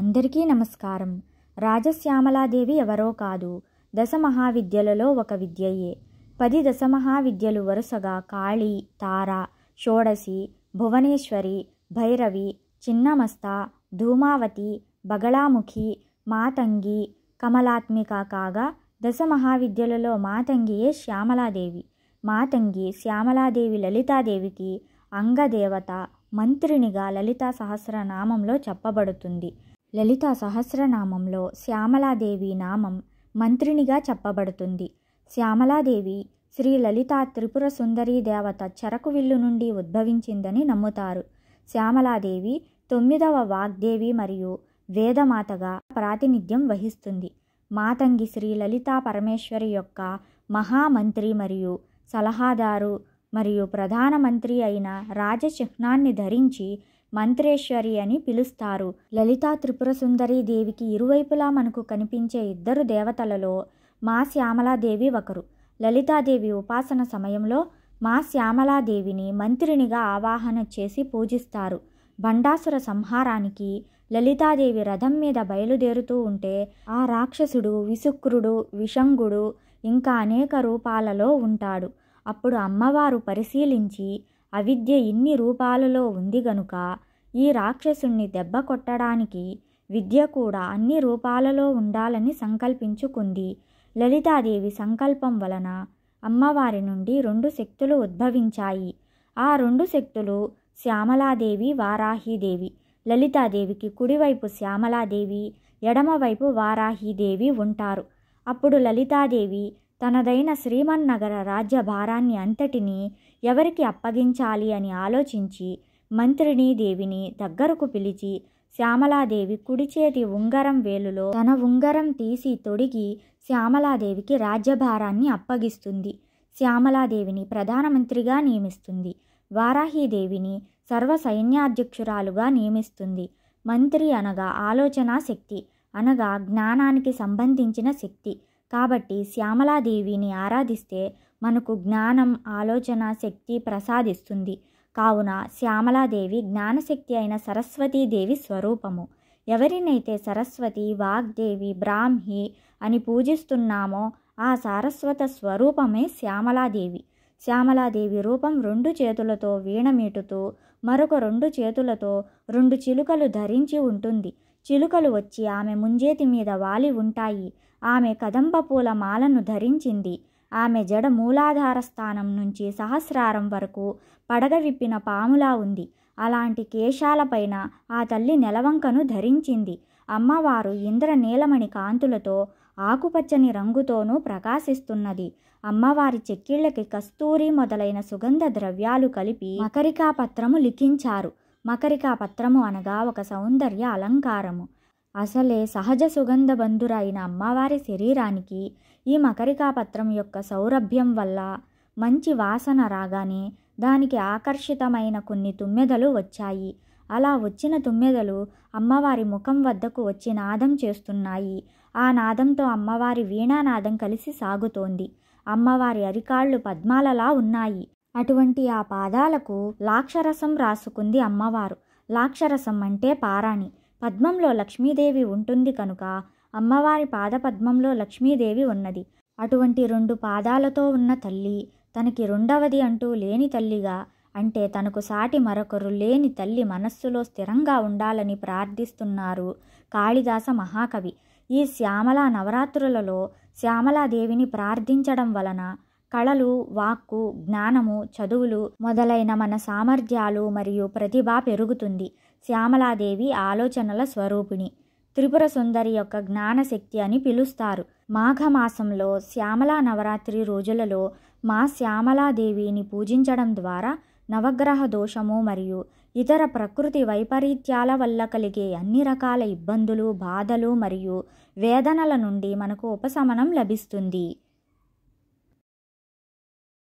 అందరికీ నమస్కారం. రాజశ్యామలాదేవి ఎవరో కాదు, దశమహావిద్యలలో ఒక విద్యయే. 10 దశమహావిద్యలు వరుసగా కాళీ, తార, షోడశి, భువనేశ్వరి, భైరవి, చిన్నమస్త, ధూమావతి, బగళాముఖి, మాతంగి, కమలాత్మిక కాగా దశమహావిద్యలలో మాతంగియే శ్యామలాదేవి. మాతంగి శ్యామలాదేవి లలితాదేవికి అంగదేవత, మంత్రినిగా లలితా సహస్రనామంలో చెప్పబడుతుంది. లలితా సహస్రనామంలో శ్యామలాదేవి నామం మంత్రినిగా చెప్పబడుతుంది. శ్యామలాదేవి శ్రీ లలితా త్రిపుర సుందరీ దేవత చెరకు విల్లు నుండి ఉద్భవించిందని నమ్ముతారు. శ్యామలాదేవి 9వ వాగ్దేవి మరియు వేదమాతగా ప్రాతినిధ్యం వహిస్తుంది. మాతంగి శ్రీ లలితా పరమేశ్వరి యొక్క మహామంత్రి మరియు సలహాదారు మరియు ప్రధానమంత్రి అయిన రాజచిహ్నాన్ని ధరించి మంత్రేశ్వరి అని పిలుస్తారు. లలితా త్రిపుర సుందరీ దేవికి ఇరువైపులా మనకు కనిపించే 2 దేవతలలో మా శ్యామలాదేవి ఒకరు. లలితాదేవి ఉపాసన సమయంలో మా శ్యామలాదేవిని మంత్రినిగా ఆవాహన చేసి పూజిస్తారు. బండాసుర సంహారానికి లలితాదేవి రథం మీద బయలుదేరుతూ ఉంటే ఆ రాక్షసుడు విశుక్రుడు, విషంగుడు ఇంకా అనేక రూపాలలో ఉంటాడు. అప్పుడు అమ్మవారు పరిశీలించి అవిద్య ఇన్ని రూపాలలో ఉంది గనుక ఈ రాక్షసుణ్ణి దెబ్బ కొట్టడానికి విద్య కూడా అన్ని రూపాలలో ఉండాలని సంకల్పించుకుంది. లలితాదేవి సంకల్పం వలన అమ్మవారి నుండి 2 శక్తులు ఉద్భవించాయి. ఆ 2 శక్తులు శ్యామలాదేవి, వారాహీదేవి. లలితాదేవికి కుడివైపు శ్యామలాదేవి, ఎడమవైపు వారాహీదేవి ఉంటారు. అప్పుడు లలితాదేవి తనదైన శ్రీమన్నగర రాజ్య భారాన్ని అంతటినీ ఎవరికి అప్పగించాలి అని ఆలోచించి మంత్రిని దేవిని దగ్గరకు పిలిచి శ్యామలాదేవి కుడి చేతి ఉంగరం వేలులో తన ఉంగరం తీసి తొడిగి శ్యామలాదేవికి రాజ్యభారాన్ని అప్పగిస్తుంది. శ్యామలాదేవిని ప్రధానమంత్రిగా నియమిస్తుంది. వారాహీదేవిని సర్వ సైన్యాధ్యక్షురాలుగా నియమిస్తుంది. మంత్రి అనగా ఆలోచనా శక్తి, అనగా జ్ఞానానికి సంబంధించిన శక్తి. కాబట్టి శ్యామలాదేవిని ఆరాధిస్తే మనకు జ్ఞానం, ఆలోచన శక్తి ప్రసాదిస్తుంది. కావున శ్యామలాదేవి జ్ఞానశక్తి అయిన సరస్వతీదేవి స్వరూపము. ఎవరినైతే సరస్వతి, వాగ్దేవి, బ్రాహ్మి అని పూజిస్తున్నామో ఆ సారస్వత స్వరూపమే శ్యామలాదేవి. శ్యామలాదేవి రూపం 2 చేతులతో వీణ మీటుతూ మరొక 2 చేతులతో 2 చిలుకలు ధరించి ఉంటుంది. చిలుకలు వచ్చి ఆమె ముంజేతి మీద వాలి ఉంటాయి. ఆమె కదంబ పూల మాలను ధరించింది. ఆమె జడ మూలాధార స్థానం నుంచి సహస్రారం వరకు పడగ విప్పిన పాములా ఉంది. అలాంటి కేశాలపైన ఆ తల్లి నెలవంకను ధరించింది. అమ్మవారు ఇంద్రనీలమణి కాంతులతో ఆకుపచ్చని రంగుతోనూ ప్రకాశిస్తున్నది. అమ్మవారి చెక్కిళ్ళకి కస్తూరి మొదలైన సుగంధ ద్రవ్యాలు కలిపి మకరికా పత్రము లిఖించారు. మకరికా పత్రము అనగా ఒక సౌందర్య అలంకారము. అసలే సహజ సుగంధ బంధురైన అమ్మవారి శరీరానికి ఈ మకరికా పత్రం యొక్క సౌరభ్యం వల్ల మంచి వాసన రాగానే దానికి ఆకర్షితమైన కొన్ని తుమ్మెదలు వచ్చాయి. అలా వచ్చిన తుమ్మెదలు అమ్మవారి ముఖం వద్దకు వచ్చి నాదం చేస్తున్నాయి. ఆ నాదంతో అమ్మవారి వీణానాదం కలిసి సాగుతోంది. అమ్మవారి అరికాళ్ళు పద్మాలలా ఉన్నాయి. అటువంటి ఆ పాదాలకు లాక్షరసం రాసుకుంది అమ్మవారు. లాక్షరసం అంటే పారాణి. పద్మంలో లక్ష్మీదేవి ఉంటుంది కనుక అమ్మవారి పాదపద్మంలో లక్ష్మీదేవి ఉన్నది. అటువంటి 2 పాదాలతో ఉన్న తల్లి తనకి రెండవది అంటూ లేని తల్లిగా, అంటే తనకు సాటి మరొకరు లేని తల్లి మనస్సులో స్థిరంగా ఉండాలని ప్రార్థిస్తున్నారు కాళిదాస మహాకవి. ఈ శ్యామల నవరాత్రులలో శ్యామలాదేవిని ప్రార్థించడం వలన కళలు, వాక్కు, జ్ఞానము, చదువులు మొదలైన మన సామర్థ్యాలు మరియు ప్రతిభ పెరుగుతుంది. శ్యామలాదేవి ఆలోచనల స్వరూపిణి. త్రిపుర సుందరి యొక్క జ్ఞానశక్తి అని పిలుస్తారు. మాఘమాసంలో శ్యామలా నవరాత్రి రోజులలో మా శ్యామలాదేవిని పూజించడం ద్వారా నవగ్రహ దోషము మరియు ఇతర ప్రకృతి వైపరీత్యాల వల్ల కలిగే అన్ని రకాల ఇబ్బందులు, బాధలు మరియు వేదనల నుండి మనకు ఉపశమనం లభిస్తుంది.